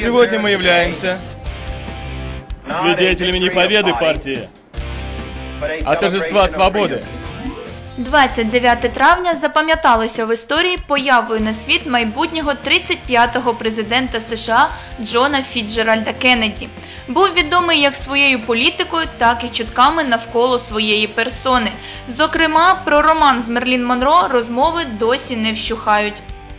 сегодня мы являемся свидетелями не победы партии, а торжества свободы. 29 травня запам'яталося в історії появою на світ майбутнього 35-го президента США Джона Фіцджеральда Кеннеді. Був відомий як своєю політикою, так і чутками навколо своєї персони. Зокрема, про роман з Мерлін Монро розмови досі не вщухають.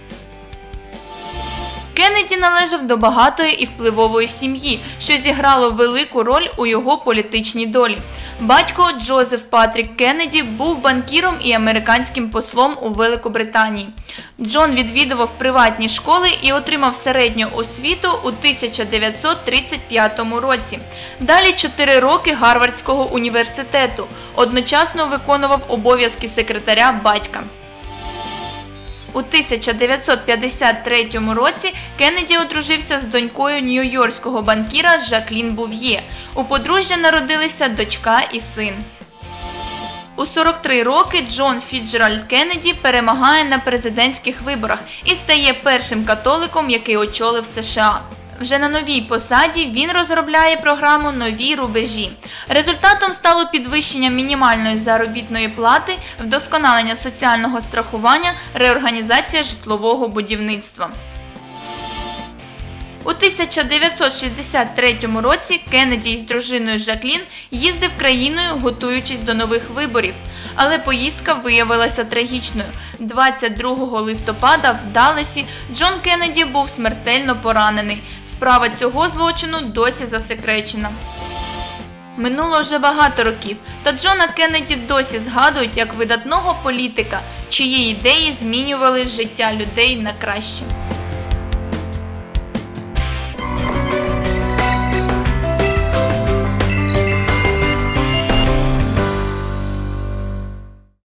Кеннеді належав до багатої і впливової сім'ї, що зіграло велику роль у його політичній долі. Батько Джозеф Патрік Кеннеді був банкіром і американським послом у Великобританії. Джон відвідував приватні школи і отримав середню освіту у 1935 році. Далі 4 роки Гарвардського університету. Одночасно виконував обов'язки секретаря батька. У 1953 році Кеннеді одружився з донькою нью-йоркського банкіра Жаклін Був'є. У подружжя народилися дочка і син. У 43 роки Джон Фіцджеральд Кеннеді перемагає на президентських виборах і стає першим католиком, який очолив США. Вже на новій посаді він розробляє програму «Нові рубежі». Результатом стало підвищення мінімальної заробітної плати, вдосконалення соціального страхування, реорганізація житлового будівництва. У 1963 році Кеннеді із дружиною Жаклін їздив країною, готуючись до нових виборів. Але поїздка виявилася трагічною. 22 листопада в Далласі Джон Кеннеді був смертельно поранений. Справа цього злочину досі засекречена. Минуло вже багато років, та Джона Кеннеді досі згадують як видатного політика, чиї ідеї змінювали життя людей на краще.